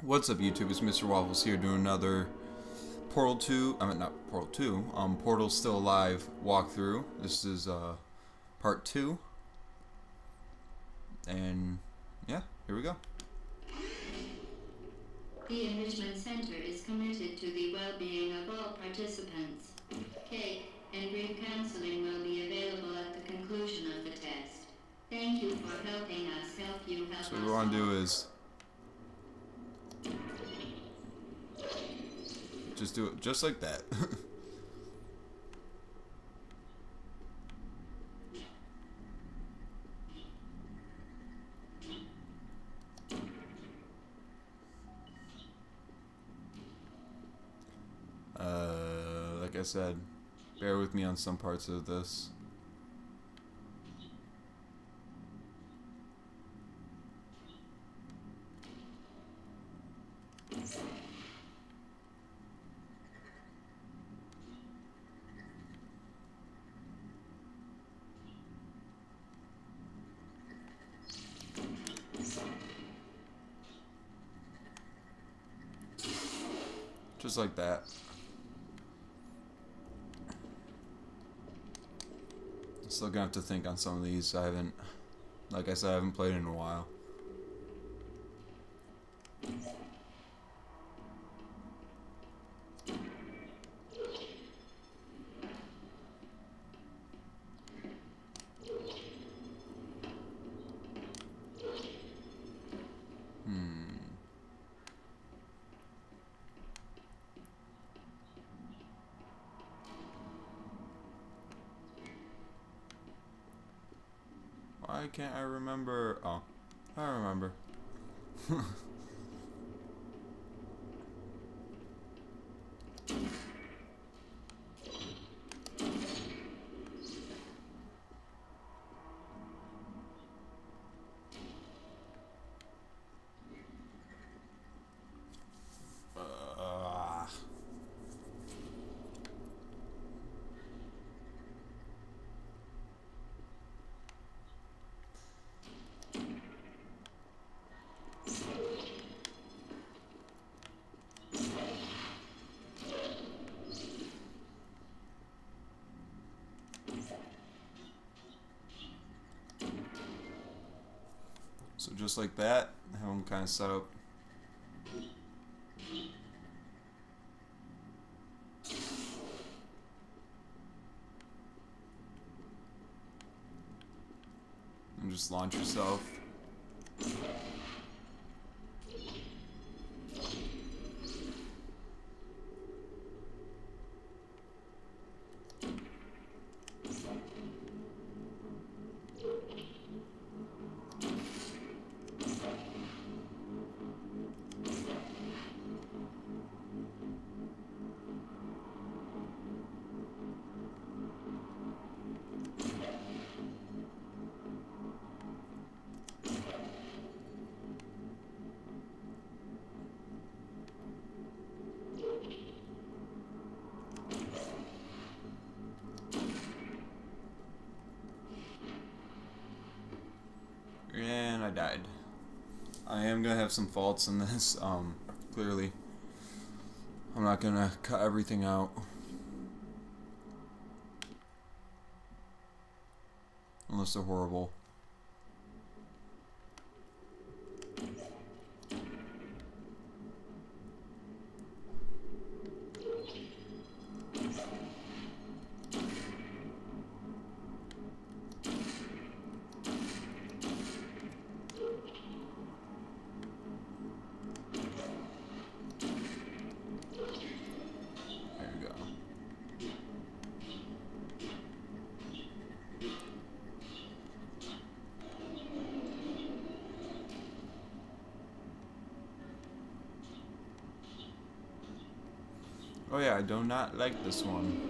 What's up, YouTube? It's Mr. Waffles here doing another Portal 2, not Portal 2, Portal Still Alive walkthrough. This is part 2, and yeah, here we go. The Enrichment Center is committed to the well-being of all participants. Cake and brief counseling will be available at the conclusion of the test. Thank you for helping us help you help us. So what we want to do is just do it just like that. Like I said, bear with me on some parts of this. Just like that. Still gonna have to think on some of these. Like I said, I haven't played in a while. Why can't I remember? Oh, I remember. So just like that, have them kind of set up. And just launch yourself. And I died. I am gonna have some faults in this, clearly. I'm not gonna cut everything out. Unless they're horrible. Oh yeah, I do not like this one.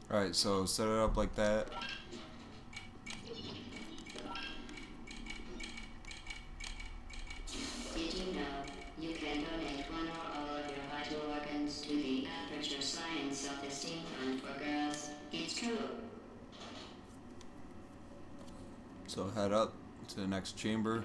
Alright, so set it up like that. Did you know you can donate one or all of your vital organs to the Aperture Science Self-Esteem Fund for Girls? It's true. So head up to the next chamber.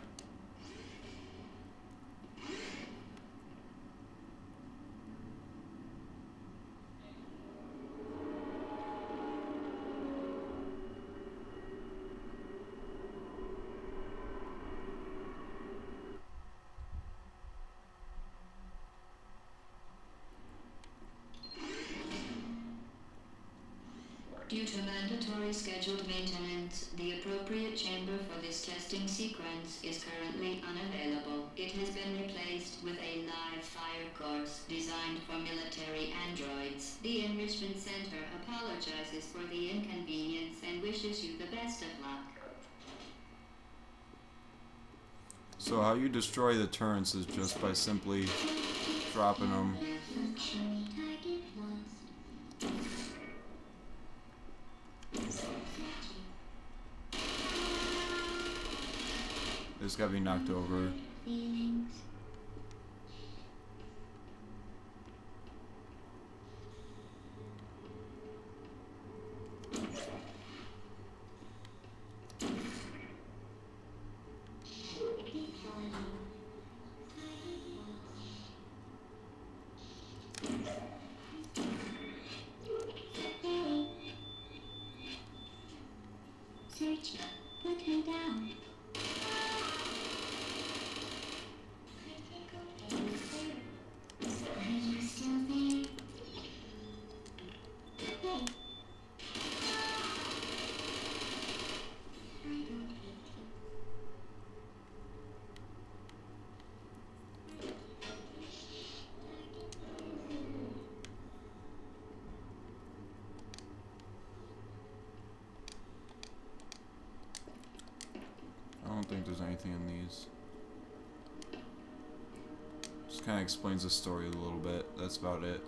Due to mandatory scheduled maintenance, the appropriate chamber for this testing sequence is currently unavailable. It has been replaced with a live fire course designed for military androids. The Enrichment Center apologizes for the inconvenience and wishes you the best of luck. So how you destroy the turrets is just by simply dropping them. It's gotta be knocked over. Search, put me down. Are you still there? Hey. I don't hate you. I don't think there's anything in these. Just kind of explains the story a little bit. That's about it.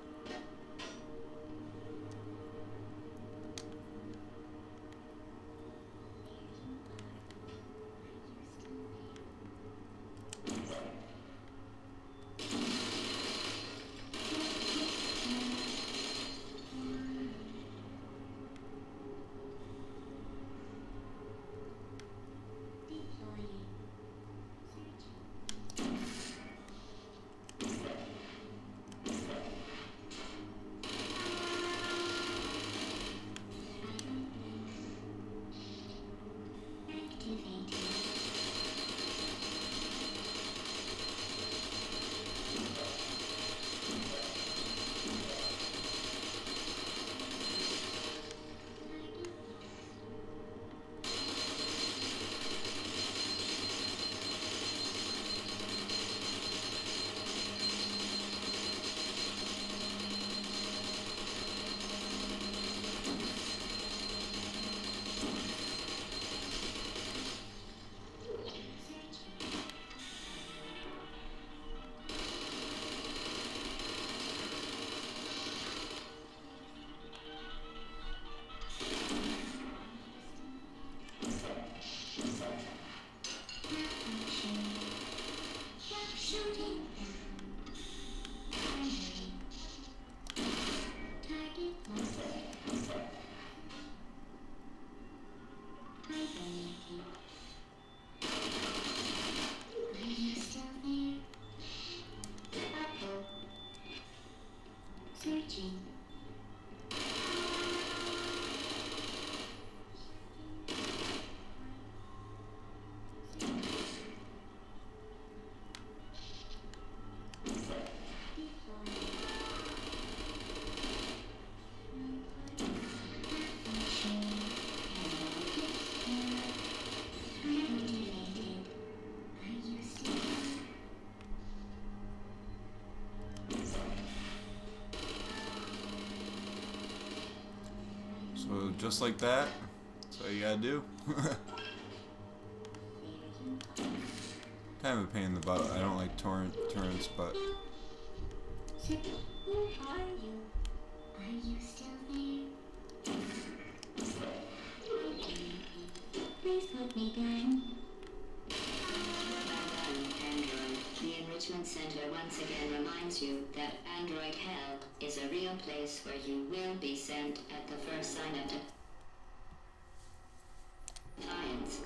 Searching. So just like that, that's all you gotta do. Kind of a pain in the butt. I don't like turrets, but Who are you? Are you still there? Please put me down. Android. The Enrichment Center once again reminds you that Android Hell is a real place where you will be sent at the first sign of defiance.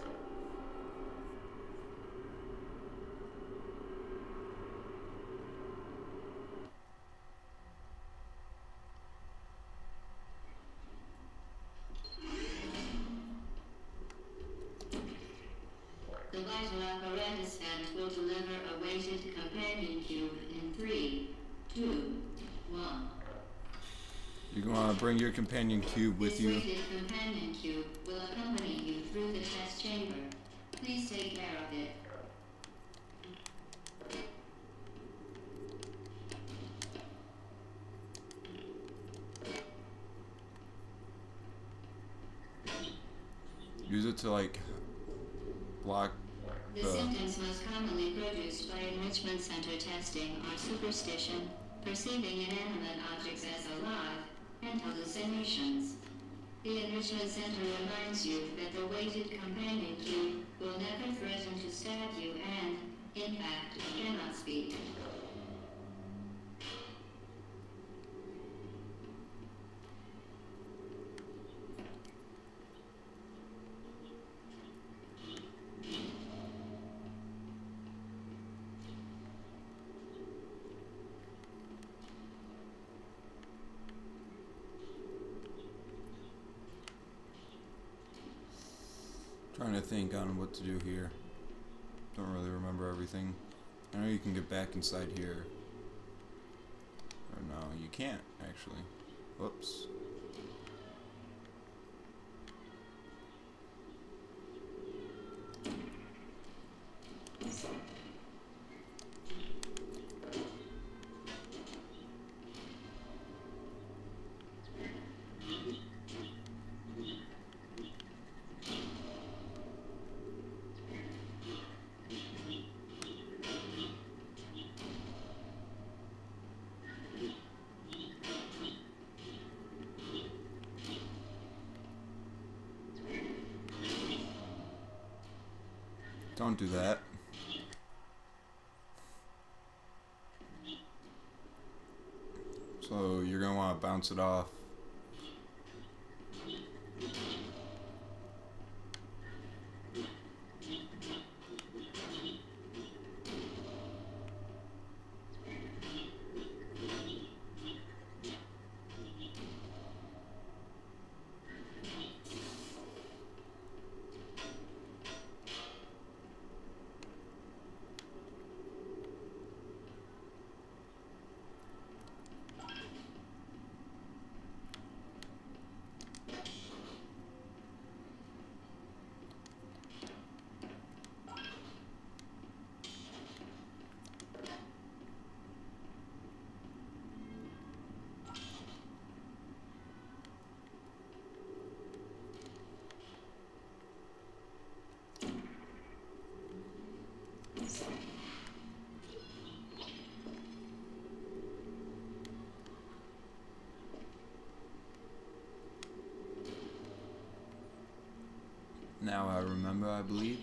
The vital apparatus vent will deliver a weighted companion cube in 3, 2, 1. You're going to bring your companion cube with This you. weighted companion cube will accompany you through the test chamber. Please take care of it. Use it to like block The symptoms most commonly produced by Enrichment Center testing are superstition, perceiving inanimate objects as alive, and hallucinations. The Enrichment Center reminds you that the weighted companion cube will never threaten to stab you and, in fact, cannot speak. Trying to think on what to do here. Don't really remember everything. I know you can get back inside here. Or no, you can't actually. Whoops. Don't do that. So you're gonna want to bounce it off. Now I remember, I believe.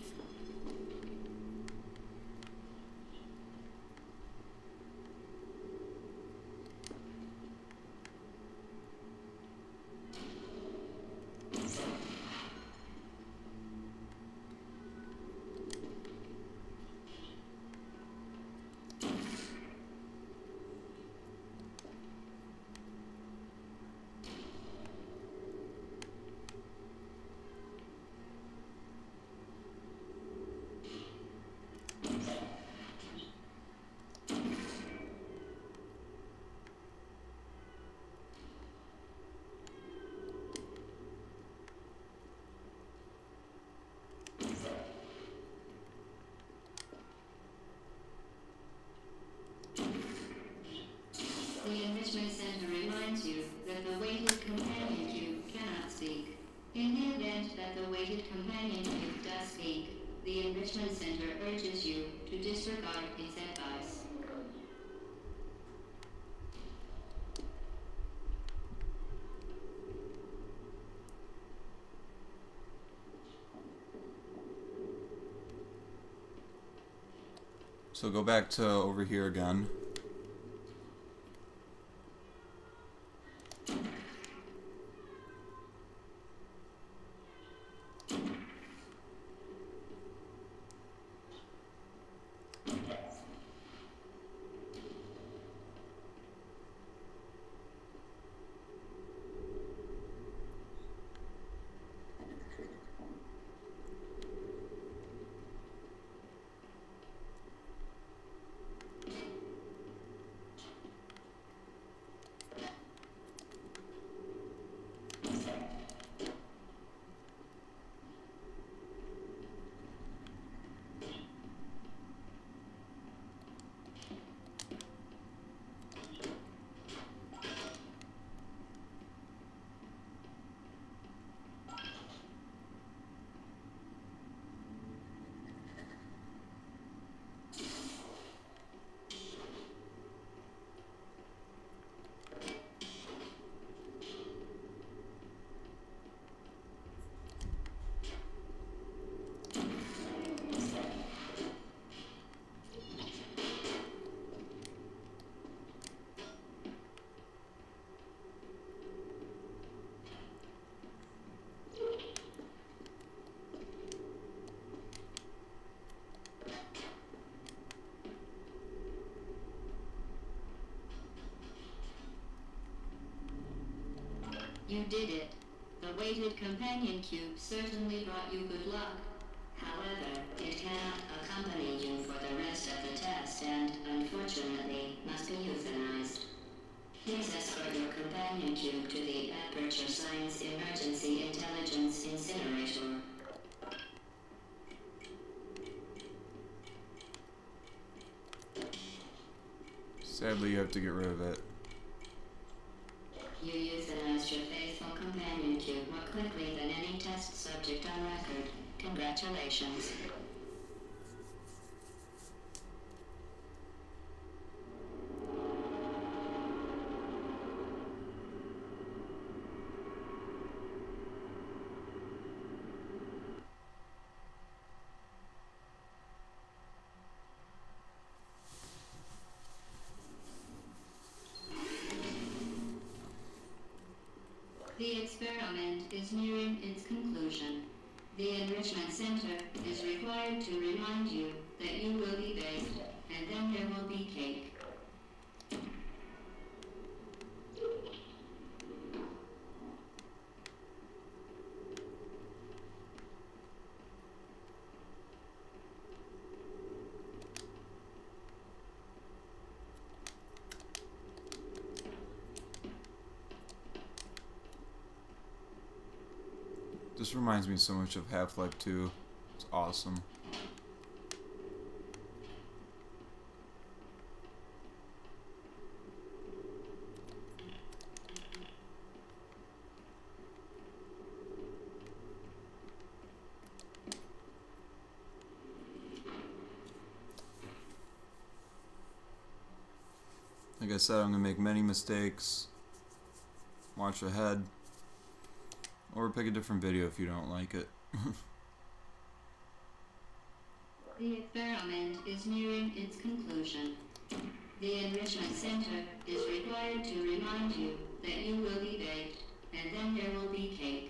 The Enrichment Center reminds you that the weighted companion cube cannot speak. In the event that the weighted companion cube does speak, the Enrichment Center urges you to disregard its advice. So go back to over here again. You did it. The weighted companion cube certainly brought you good luck. However, it cannot accompany you for the rest of the test and, unfortunately, must be euthanized. Please escort your companion cube to the Aperture Science Emergency Intelligence Incinerator. Sadly, you have to get rid of it. You euthanized your faithful companion cube more quickly than any test subject on record. Congratulations. The experiment is nearing its conclusion. The Enrichment Center is required to remind you that you will be baked, and then there will be cake. This reminds me so much of Half-Life 2. It's awesome. Like I said, I'm gonna make many mistakes. Watch ahead. Or pick a different video if you don't like it. The experiment is nearing its conclusion. The Enrichment Center is required to remind you that you will be baked, and then there will be cake.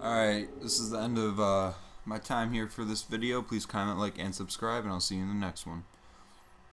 Alright, this is the end of my time here for this video. Please comment, like, and subscribe, and I'll see you in the next one.